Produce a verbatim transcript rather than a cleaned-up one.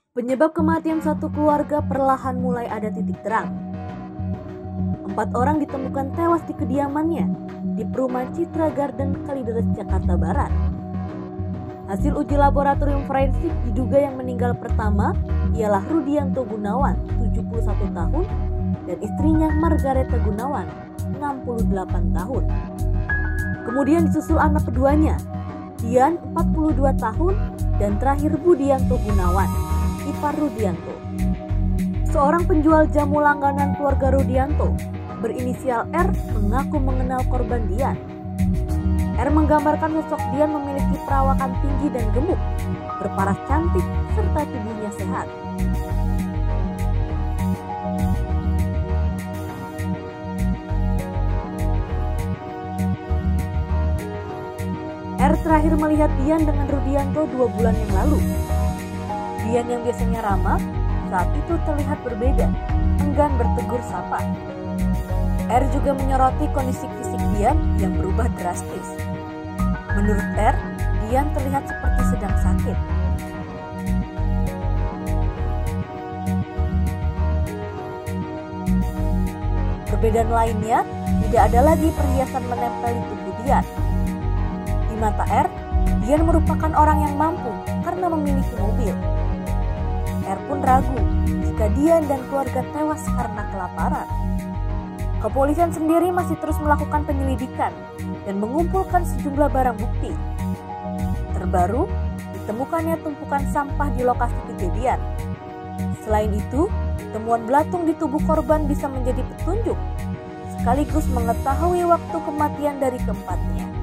Penyebab kematian satu keluarga perlahan mulai ada titik terang. Empat orang ditemukan tewas di kediamannya di perumahan Citra Garden, Kalideres, Jakarta Barat. Hasil uji laboratorium forensik diduga yang meninggal pertama ialah Rudianto Gunawan, tujuh puluh satu tahun, dan istrinya Margareta Gunawan, enam puluh delapan tahun. Kemudian disusul anak keduanya, Dian, empat puluh dua tahun, dan terakhir Budianto Gunawan, ipar Rudianto. Seorang penjual jamu langganan keluarga Rudianto berinisial R mengaku mengenal korban Dian. R menggambarkan sosok Dian memiliki perawakan tinggi dan gemuk, berparas cantik, serta tubuhnya sehat. R terakhir melihat Dian dengan Rudianto dua bulan yang lalu. Dian yang biasanya ramah, saat itu terlihat berbeda, enggan bertegur sapa. R juga menyoroti kondisi fisik Dian yang berubah drastis. Menurut R, Dian terlihat seperti sedang sakit. Perbedaan lainnya, tidak ada lagi perhiasan menempel di tubuh Dian. Di mata R, Dian merupakan orang yang mampu karena memiliki mobil. R pun ragu jika Dian dan keluarga tewas karena kelaparan. Kepolisian sendiri masih terus melakukan penyelidikan dan mengumpulkan sejumlah barang bukti. Terbaru, ditemukannya tumpukan sampah di lokasi kejadian. Selain itu, temuan belatung di tubuh korban bisa menjadi petunjuk, sekaligus mengetahui waktu kematian dari keempatnya.